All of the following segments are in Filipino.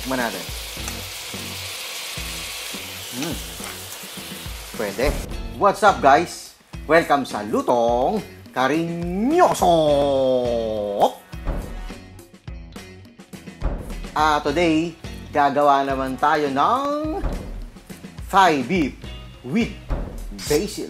Tikman natin. Pwede. What's up guys? Welcome sa Lutong Karinyoso! Today, gagawa naman tayo ng Thai beef with basil.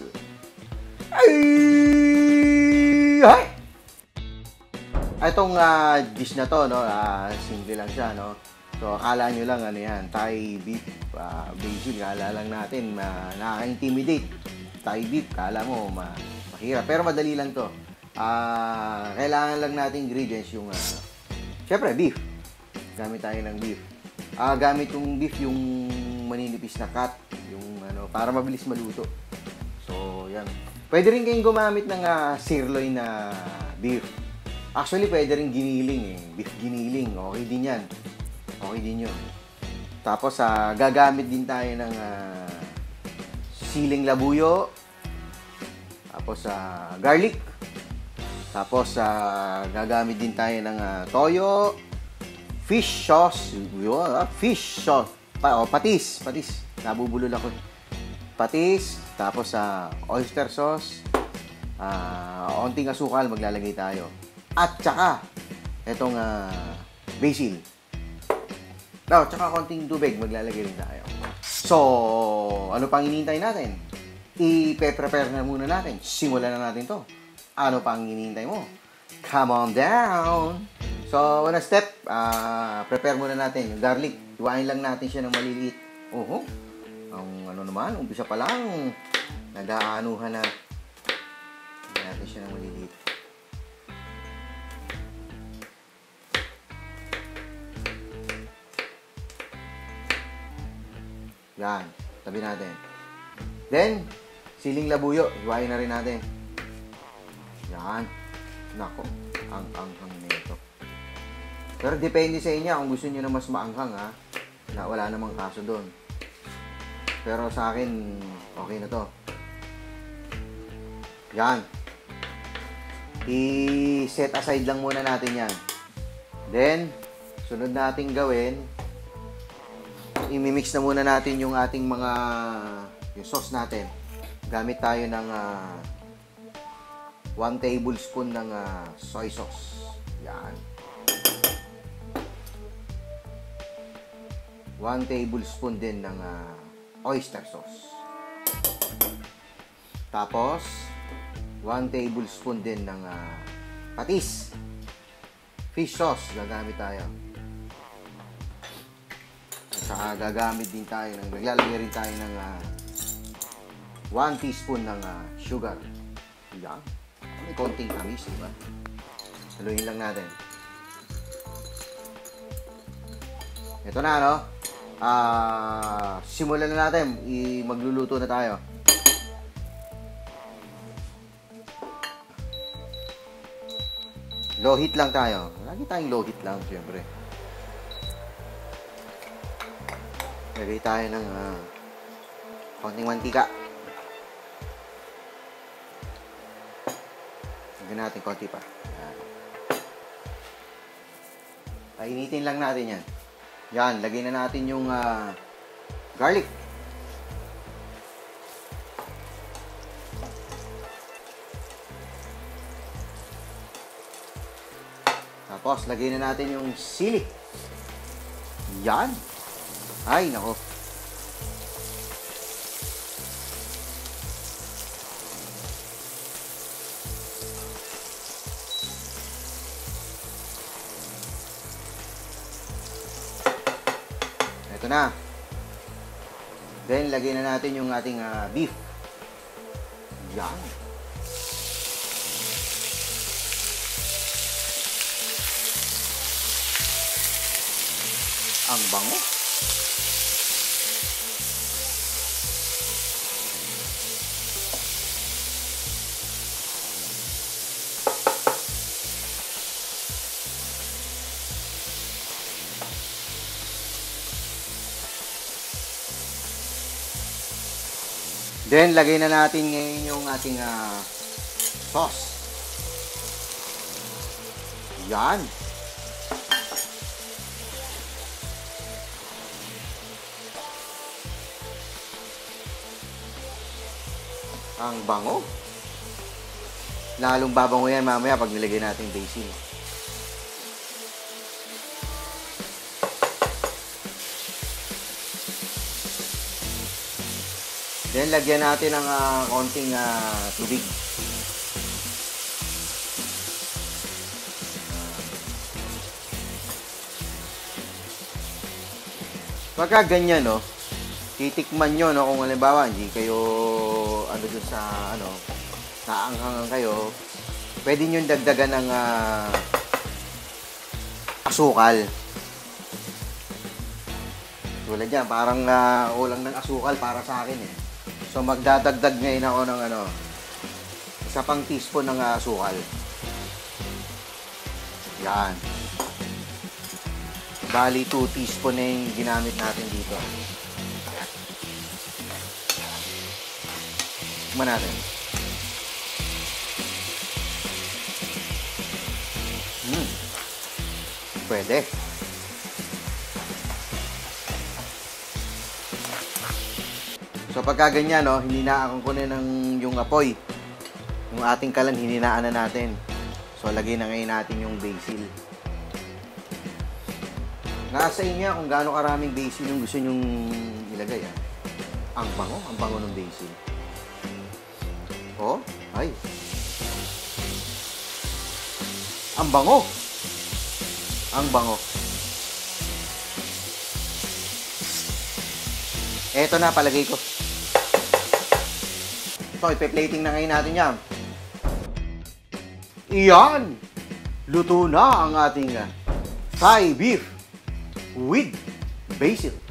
Ay! Itong dish na to, no, simple lang siya, no? So, akala nyo lang, ano yan, Thai beef, basil, akala lang natin, nakaka-intimidate. Thai beef, akala mo, mahirap. Pero madali lang to. Kailangan lang natin ingredients yung, syempre, beef. Gamit tayo ng beef. Gamit yung beef, yung maninipis na cut, yung, para mabilis maluto. So, yan. Pwede rin kayong gumamit ng sirloin na beef. Actually, pwede rin giniling eh. Beef giniling. Okay din yan. Okay din yun. Tapos, gagamit din tayo ng siling labuyo. Tapos, garlic. Tapos, gagamit din tayo ng toyo. Fish sauce. Fish sauce. Patis. Patis. Nabubulol ako. Patis. Tapos, oyster sauce. Onting asukal maglalagay tayo. At saka, itong basil. Tsaka konting tubig, maglalagay rin tayo. So, ano pang hinihintay natin? I-prepare na muna natin. Simulan na natin to. Ano pang hinihintay mo? Come on down! So, unang step, prepare muna natin yung garlic. Iwain lang natin siya ng maliliit. Ang naman, umpisa pa lang, nag-aanuhan na. Iwain natin siya ng maliliit. Yan, tabi natin. Then, siling labuyo, iwain na rin natin. Yan. Nako, ang nito. Pero depende sa inyo kung gusto niyo na mas maanghang, na wala namang kaso doon. Pero sa akin, okay na to. Yan. I-set aside lang muna natin yan. Then, sunod nating gawin, i-mix na muna natin yung ating yung sauce natin. Gamit tayo ng 1 tablespoon ng soy sauce. Yan. 1 tablespoon din ng oyster sauce. Tapos, 1 tablespoon din ng patis. Fish sauce, gagamit tayo. Saka gagamit din tayo naglalagay rin tayo ng 1 teaspoon ng sugar. Yan. May konting tamis, diba? Haluin lang natin. Ito na, no? Simulan na natin. Magluluto na tayo. Low heat lang tayo. Lagi tayong low heat lang, siyempre. Lagay tayo ng konting mantika. Lagyan natin konti pa. Painitin lang natin yan. Yan, lagay na natin yung garlic. Tapos, lagay na natin yung sili. Yan. Ay, nako. Ito na. Then, lagay na natin yung ating beef. Yan. Ang bango. Then, lagay na natin ngayon yung ating sauce. Yan. Ang bango. Lalong babango yan mamaya pag nilagay natin basil. Then, lagyan natin ng konting tubig. Pagka ganyan, no, titikman nyo, no, kung halimbawa, hindi kayo, dun sa, naanghangan kayo, pwede nyo dagdagan ng asukal. Tulad yan, parang ulang ng asukal para sa akin, eh. So, magdadagdag ngayon ako ng, isa pang teaspoon ng asukal. Yan. Bali, 2 teaspoon na yung ginamit natin dito. Tikman natin. Pwede. So, pagka ganyan, no, hininaan ko na yung apoy. Yung ating kalan, hininaan na natin. So, lagay na ngayon natin yung basil. Nasa inyo kung gaano karaming basil yung gusto nyong ilagay. Ang bango ng basil. Oh, ay. Ang bango. Eto na, palagay ko. So, ipe-plating na ngayon natin yan. Iyan! Luto na ang ating Thai beef with basil.